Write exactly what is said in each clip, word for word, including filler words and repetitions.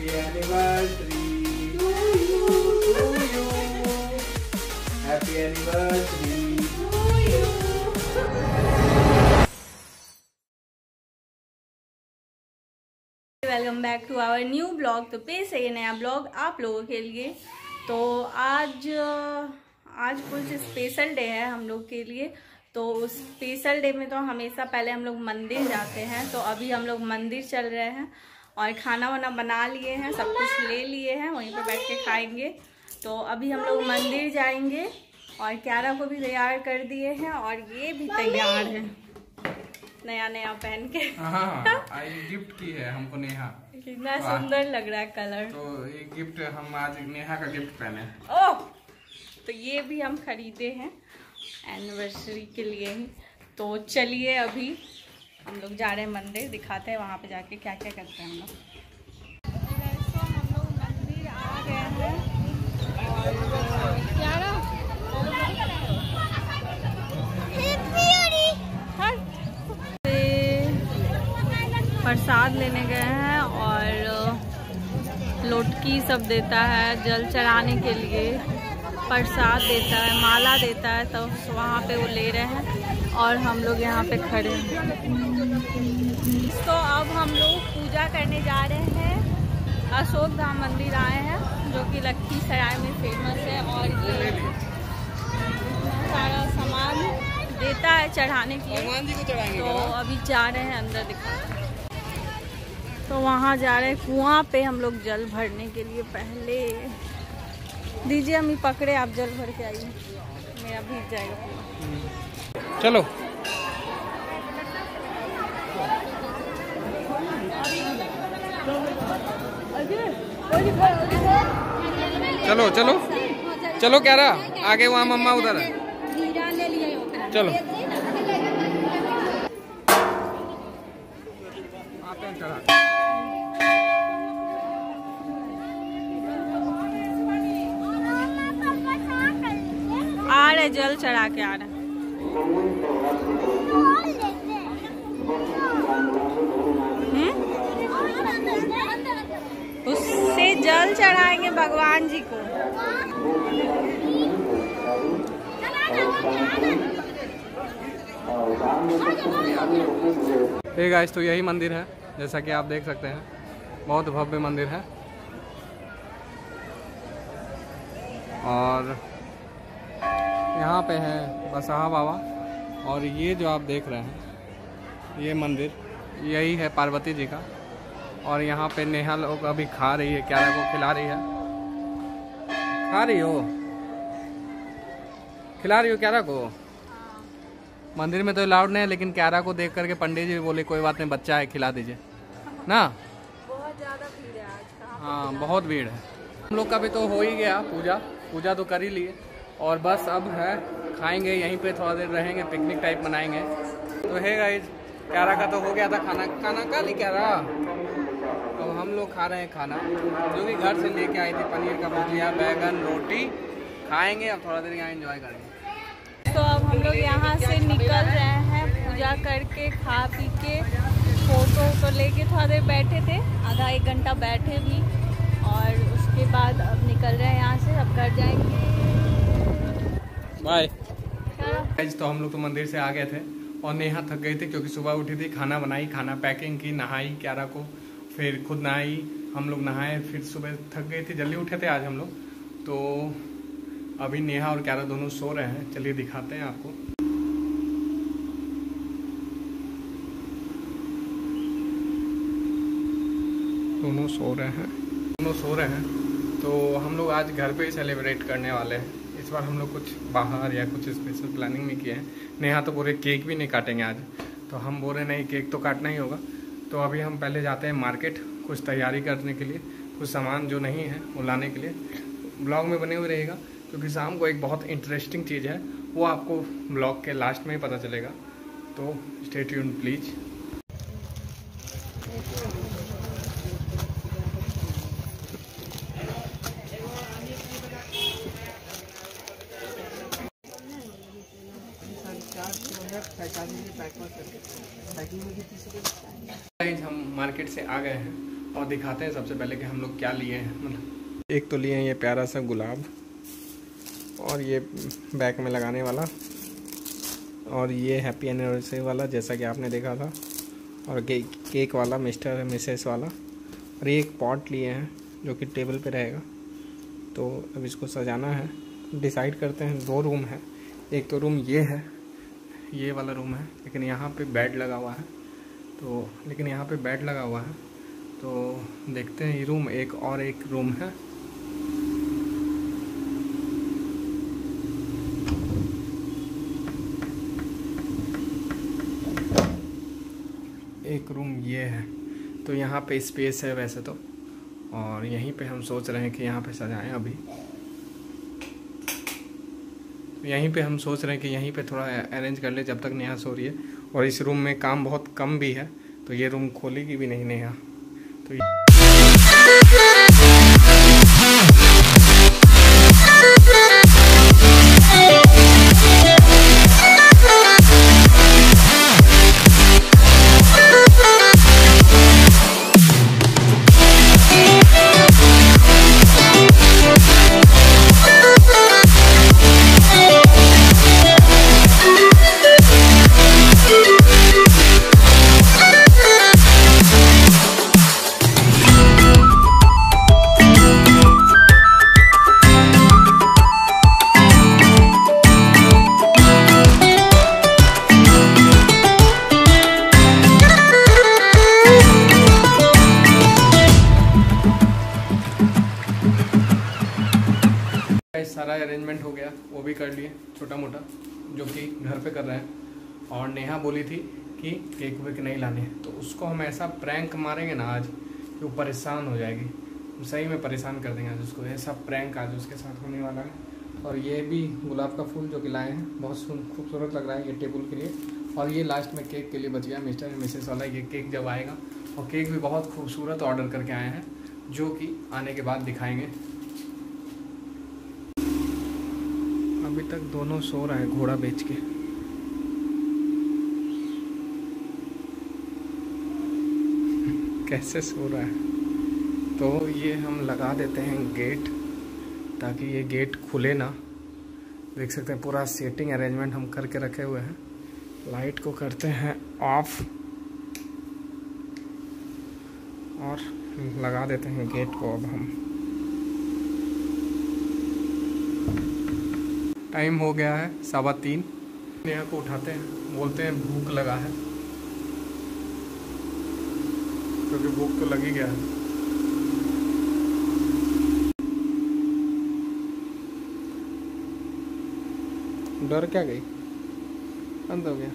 Happy anniversary to you, to you, happy anniversary to you. Welcome back to our new blog. तो पेश है ये नया blog आप लोगों के लिए। तो आज आज कुछ स्पेशल डे है हम लोग के लिए। तो उस स्पेशल डे में तो हमेशा पहले हम लोग मंदिर जाते हैं। तो अभी हम लोग मंदिर चल रहे हैं और खाना वाना बना लिए हैं, सब कुछ ले लिए हैं, वहीं पे बैठ के खाएंगे। तो अभी हम लोग मंदिर जाएंगे और क्यारा को भी तैयार कर दिए हैं और ये भी तैयार है नया नया पहन के। हाँ, ये गिफ्ट की है हमको नेहा। कितना सुंदर लग रहा है कलर। तो ये गिफ्ट हम आज नेहा का गिफ्ट पहने। ओह, तो ये भी हम खरीदे हैं एनिवर्सरी के लिए ही। तो चलिए अभी हम लोग जा रहे हैं मंदिर, दिखाते हैं वहाँ पे जाके क्या क्या करते हैं हम लोग। तो हम लोग मंदिर आ गए हैं और क्यारा प्रसाद लेने गए हैं और लोटकी सब देता है जल चढ़ाने के लिए, प्रसाद देता है, माला देता है। तो वहाँ पे वो ले रहे हैं और हम लोग यहाँ पे खड़े हैं। तो अब हम लोग पूजा करने जा रहे हैं। अशोक धाम मंदिर आए हैं जो कि लखीसराय में फेमस है और ये सारा सामान देता है चढ़ाने के लिए। तो अभी जा रहे हैं अंदर दिखाते हैं। तो वहाँ जा रहे हैं कुआं पे हम लोग जल भरने के लिए। पहले दीजिए हम ही पकड़े, आप जल भर के आइए, मेरा भीग जाएगा पूरा। चलो चलो चलो चलो क्यारा, आगे वहाँ मम्मा उधर है। चलो आते हैं चढ़ा। आ रहे जल चढ़ा के आ रहे। उससे जल चढ़ाएंगे भगवान जी को। हे गाइस, तो यही मंदिर है जैसा कि आप देख सकते हैं, बहुत भव्य मंदिर है। और यहाँ पे है बसहा बाबा और ये जो आप देख रहे हैं ये मंदिर, यही है पार्वती जी का। और यहाँ पे नेहा लोग अभी खा रही है, क्यारा को खिला रही है। खा रही हो, खिला रही हो क्यारा को। मंदिर में तो अलाउड नहीं है, लेकिन क्यारा को देख करके पंडित जी बोले कोई बात नहीं, बच्चा है, खिला दीजिए ना। बहुत ज़्यादा भीड़ है आज का। हाँ, बहुत भीड़ है। हम लोग का भी तो हो ही गया पूजा, पूजा तो कर ही लिए और बस अब है खाएंगे, यहीं पे थोड़ा देर रहेंगे, पिकनिक टाइप मनाएंगे। तो है गाइस, क्यारा का तो हो गया था खाना। खाना खा ली क्यारा। अब हम लोग खा रहे हैं खाना जो कि घर से लेके आई थी, पनीर का भुजिया, बैगन, रोटी। खाएंगे अब थोड़ा देर यहाँ एंजॉय करेंगे। तो अब हम लोग यहाँ से निकल रहे हैं पूजा करके, खा पी के, फोटो तो लेके थोड़ा देर बैठे थे, आधा एक घंटा बैठे भी। और उसके बाद अब निकल रहे हैं यहाँ से, अब घर जाएंगे। बाय। तो हम लोग तो मंदिर से आ गए थे और नेहा थक गई थी क्योंकि सुबह उठी थी, खाना बनाई, खाना पैकिंग की, नहाई क्यारा को, फिर खुद नहाई, हम लोग नहाए, फिर सुबह थक गई थी, जल्दी उठे थे आज हम लोग। तो अभी नेहा और क्यारा दोनों सो रहे हैं, चलिए दिखाते हैं आपको। दोनों सो रहे हैं, दोनों सो रहे हैं। तो हम लोग आज घर पे ही सेलिब्रेट करने वाले हैं। इस बार हम लोग कुछ बाहर या कुछ स्पेशल प्लानिंग नहीं किए हैं। नेहा तो बोले केक भी नहीं काटेंगे आज, तो हम बोले नहीं, केक तो काटना ही होगा। तो अभी हम पहले जाते हैं मार्केट कुछ तैयारी करने के लिए, कुछ सामान जो नहीं है वो लाने के लिए। ब्लॉग में बने हुए रहेगा क्योंकि शाम को एक बहुत इंटरेस्टिंग चीज़ है, वो आपको ब्लॉग के लास्ट में ही पता चलेगा। तो स्टे ट्यून्ड प्लीज़। हम मार्केट से आ गए हैं और दिखाते हैं सबसे पहले कि हम लोग क्या लिए हैं। मतलब एक तो लिए हैं ये प्यारा सा गुलाब, और ये बैक में लगाने वाला, और ये हैप्पी एनिवर्सरी वाला जैसा कि आपने देखा था, और केक केक वाला मिस्टर मिसेस वाला, और ये एक पॉट लिए हैं जो कि टेबल पे रहेगा। तो अब इसको सजाना है। डिसाइड करते हैं। दो रूम है, एक तो रूम ये है, ये वाला रूम है, लेकिन यहाँ पे बेड लगा हुआ है। तो लेकिन यहाँ पे बेड लगा हुआ है, तो देखते हैं ये रूम, एक और एक रूम है। एक रूम ये है, तो यहाँ पे स्पेस है वैसे तो, और यहीं पे हम सोच रहे हैं कि यहाँ पे सजाएं। अभी यहीं पे हम सोच रहे हैं कि यहीं पे थोड़ा अरेंज कर ले जब तक नेहा सो रही है। और इस रूम में काम बहुत कम भी है, तो ये रूम खोलेगी भी नहीं नेहा। तो ये सारा अरेंजमेंट हो गया, वो भी कर लिए छोटा मोटा, जो कि घर पे कर रहे हैं। और नेहा बोली थी कि केक वेक नहीं लाने, तो उसको हम ऐसा प्रैंक मारेंगे ना आज कि वो परेशान हो जाएगी। सही में परेशान कर देंगे आज उसको, ऐसा प्रैंक आज उसके साथ होने वाला है। और ये भी गुलाब का फूल जो कि लाए हैं, बहुत खूबसूरत लग रहा है ये टेबल के लिए। और ये लास्ट में केक के लिए बच गया मिस्टर एंड मिसेस वाला, ये केक जब आएगा। और केक भी बहुत खूबसूरत ऑर्डर करके आए हैं, जो कि आने के बाद दिखाएंगे। अभी तक दोनों सो रहे हैं घोड़ा बेच के। कैसे सो रहा है। तो ये हम लगा देते हैं गेट, ताकि ये गेट खुले ना। देख सकते हैं पूरा सेटिंग अरेंजमेंट हम करके रखे हुए हैं। लाइट को करते हैं ऑफ और लगा देते हैं गेट को। अब हम टाइम हो गया है सवा तीन। नेहा को उठाते हैं, बोलते हैं भूख लगा है, क्योंकि भूख तो लग ही गया है। डर क्या गई, बंद हो गया।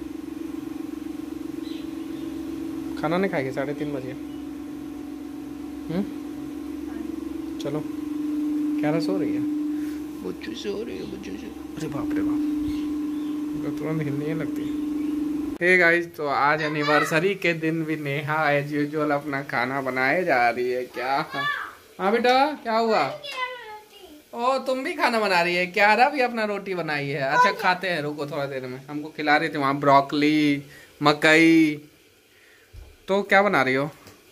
खाना नहीं खाएगी, साढ़े तीन बजे। हम्म चलो, क्या सो रही है बुच्चू, सो रही है बुच्चू से। अरे बाप रे बाप, तो तुरंत हिलने लगती है। हे गाइस, तो आज एनिवर्सरी के दिन भी नेहा एज यूजुअल अपना खाना बनाए जा रही है। क्या हाँ बेटा, क्या हुआ? ओ तुम भी खाना बना रही है? क्यारा भी अपना रोटी बनाई है। अच्छा खाते हैं, रुको थोड़ा देर में। हमको खिला रही थी वहाँ ब्रोकली, मकई। तो क्या बना रही हो?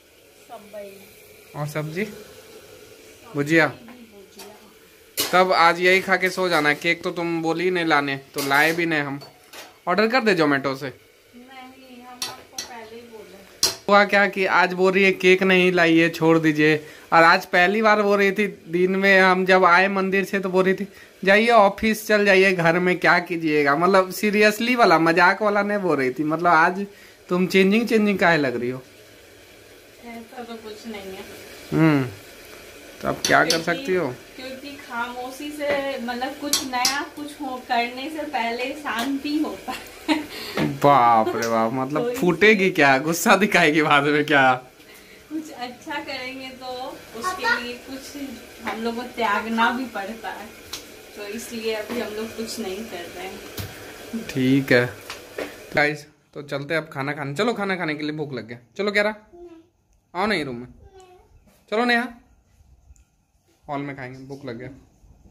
और सब्जी, भुजिया। तब आज यही खा के सो जाना है। केक तो तुम बोली नहीं लाने, तो लाए भी नहीं। हम ऑर्डर कर दे जोमेटो से। नहीं, हम आपको पहले ही बोले। हुआ क्या कि आज बोल रही है केक नहीं लाई है, छोड़ दीजिए। और आज पहली बार बोल रही थी दिन में, हम जब आए मंदिर से तो बोल रही थी जाइए ऑफिस चल जाइए, घर में क्या कीजिएगा। मतलब सीरियसली वाला, मजाक वाला नहीं बोल रही थी। मतलब आज तुम चेंजिंग चेंजिंग काहे लग रही हो? ऐसा तो कुछ नहीं है। हम्म तो अब क्या कर सकती हो? क्योंकि खामोशी से मतलब कुछ नया कुछ हो करने से पहले शांति होता है। बाप रे बाप, मतलब फूटेगी क्या, गुस्सा दिखाएगी बाद में क्या? कुछ अच्छा करेंगे तो उसके लिए कुछ हम लोग को त्यागना भी पड़ता है, तो इसलिए अभी हम लोग कुछ नहीं कर रहे हैं। ठीक है गाइस, तो चलते हैं अब खाना खाने। चलो खाना खाने के लिए भूख लग गया। चलो क्या रहा, आओ नहीं रूम में। चलो नेहा, हॉल में खाएंगे, भूख लग गया।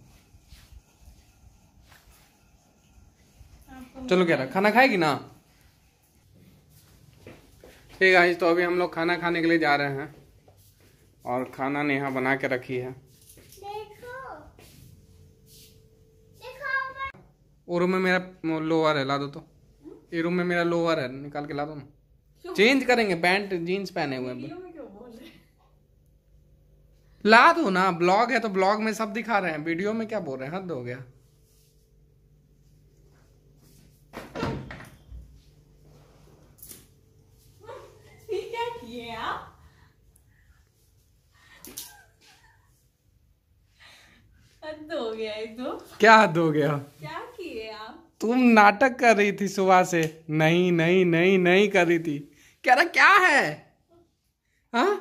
चलो क्या रहा, खाना खाएगी ना? ठीक है, तो अभी हम लोग खाना खाने के लिए जा रहे हैं। और खाना नेहा बना के रखी है। वो रूम में मेरा लोअर है, ला दो तो। ये रूम में मेरा लोअर है, निकाल के ला दो ना। चेंज करेंगे, पैंट जीन्स पहने हुए हैं। ला दो ना, ब्लॉग है तो ब्लॉग में सब दिखा रहे हैं, वीडियो में क्या बोल रहे हैं, हद हो गया। क्या किए आप? हद हो गया है तो। क्या हद हो गया? क्या किए आप? तुम नाटक कर रही थी सुबह से, नहीं नहीं नहीं नहीं कर रही थी। कह रहा क्या है? हाँ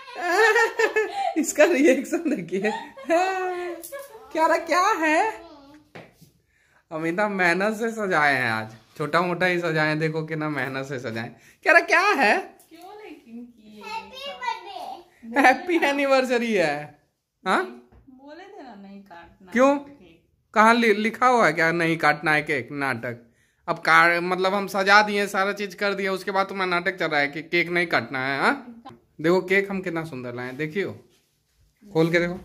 इसका रिएक्शन देखिए। क्या रहा क्या है? अमिता मेहनत से सजाए हैं आज, छोटा मोटा ही सजाए, देखो कितना मेहनत से सजाए। कह रहा क्या है? क्यों लेकिन की हैप्पी एनिवर्सरी है। हाँ बोले थे ना नहीं काटना। क्यों? कहाँ लि, लिखा हुआ है क्या नहीं काटना है केक? नाटक। अब का मतलब हम सजा दिए, सारा चीज कर दिया, उसके बाद तुम्हारा नाटक चल रहा है कि केक नहीं काटना है। हाँ देखो केक हम कितना सुंदर लाए, देखियो खोल के देखो।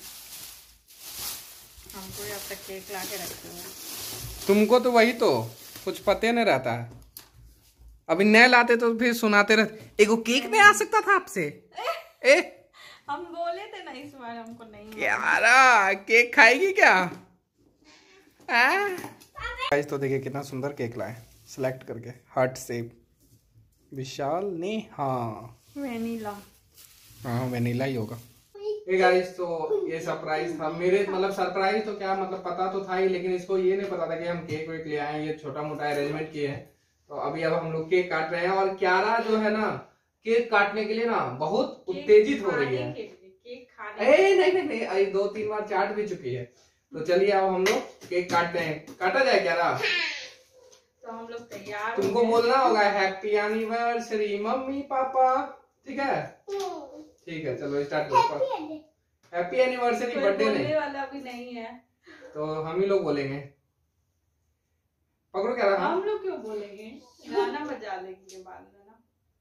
हमको अब तक केक ला के रखे हुए। तुमको तो वही तो कुछ पते नहीं रहता है। अभी नहीं लाते तो फिर सुनाते रहते, एगो केक नहीं आ सकता था आपसे। ए हम बोले थे ना इस बार हमको नहीं। क्या केक खाएगी क्या? गाइस तो देखिए कितना सुंदर केक लाए, सिलेक्ट करके हार्ट शेप। विशाल ने हाँ वेनिला, हाँ वेनिला ही होगा। हे गाइस तो ये सरप्राइज था मेरे, मतलब सरप्राइज तो क्या मतलब पता तो था ही, लेकिन इसको ये नहीं पता था कि हम केक वेक ले आए। ये छोटा मोटा अरेंजमेंट किए हैं। तो अभी अब हम लोग केक काट रहे हैं, और क्यारा जो है ना केक काटने के लिए ना बहुत उत्तेजित हो रही है। केक खाने ए नहीं नहीं नहीं अभी दो तीन बार चाट भी चुकी है। तो चलिए अब हम लोग केक काटते हैं। काटा जाए क्यारा? तो हम लोग तैयार। तुमको बोलना होगा हैप्पी एनिवर्सरी मम्मी पापा, ठीक है? ठीक है चलो स्टार्ट करो। Happy anniversary. बर्थडे नहीं वाला भी नहीं है तो हम ही लोग बोलेंगे। पकड़ो क्या रहा? हम लोग क्यों बोलेंगे, गाना बजा लेंगे बाद में ना।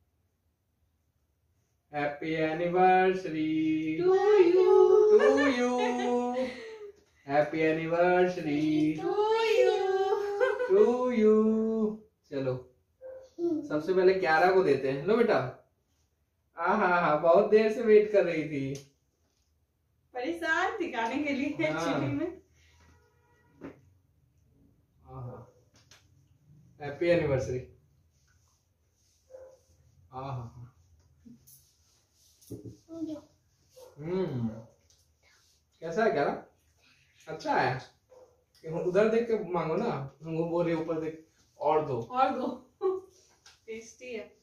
Happy anniversary to you to you, happy anniversary to you to you. चलो सबसे पहले क्यारा को देते हैं। लो बेटा। हाँ हाँ हाँ बहुत देर से वेट कर रही थी, परेशान दिखाने के लिए। हाँ। में हैप्पी एनिवर्सरी। हाँ हाँ हम्म कैसा है क्या? अच्छा है। उधर देख के मांगो ना, हमको बोल रही ऊपर देख और दो और दो। टेस्टी है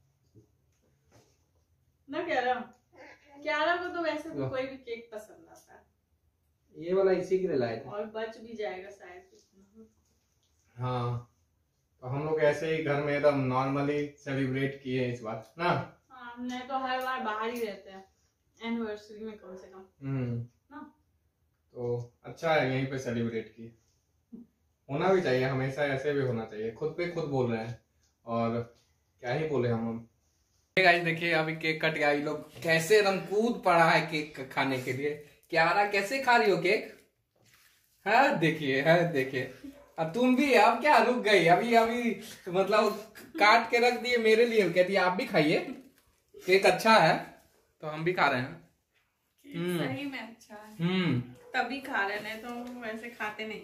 ना क्यारा? क्यारा को तो वैसे भी कोई भी केक पसंद आता है। ये वाला इसी के लिए लाए थे, और बच भी जाएगा शायद। हाँ तो हम लोग ऐसे ही घर में एकदम नॉर्मली सेलिब्रेट किए इस बार ना। हाँ हमने तो हर बार बाहर ही रहते हैं एनिवर्सरी में कम से कम हम्म ना। तो अच्छा है यहीं पे सेलिब्रेट किए, होना भी चाहिए, हमेशा ऐसे भी होना चाहिए। खुद पे खुद बोल रहे हैं और क्या ही बोले हम। गाइस देखिए अभी केक कट गया, ये लोग कैसे एकदम कूद पड़ा है केक खाने के लिए। क्यारा कैसे खा रही हो केक? है देखिए है देखिए। अब तुम भी अब क्या रुक गई? अभी अभी मतलब काट के रख दिए मेरे लिए, कहती है आप भी खाइए, केक अच्छा है। तो हम भी खा रहे हैं। सही में अच्छा है, हम्म तभी खा रहे, नहीं तो वैसे खाते नहीं।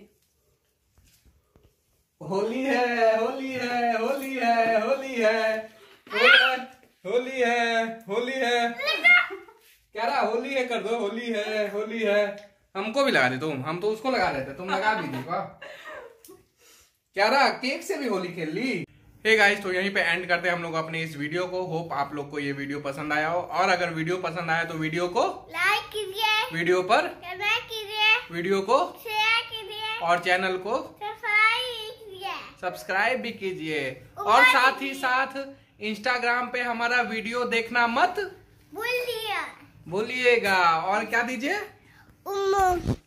होली है होली है होली है होली है होली है होली है क्या रहा? होली है कर दो, होली है होली है। हमको भी लगा दे तुम, हम तो उसको लगा रहे थे, तुम लगा दी थी। वाह क्या रहा? केक से भी होली खेल ली। हे गाइस तो यहीं पे एंड करते हैं हम लोग अपने इस वीडियो को। होप आप लोग को ये वीडियो पसंद आया हो, और अगर वीडियो पसंद आया तो वीडियो को लाइक कीजिए, वीडियो पर कमेंट कीजिए, वीडियो को शेयर कीजिए, और चैनल को सब्सक्राइब भी कीजिए, और साथ ही साथ इंस्टाग्राम पे हमारा वीडियो देखना मत भूलिए भूलिएगा। और क्या दीजिए?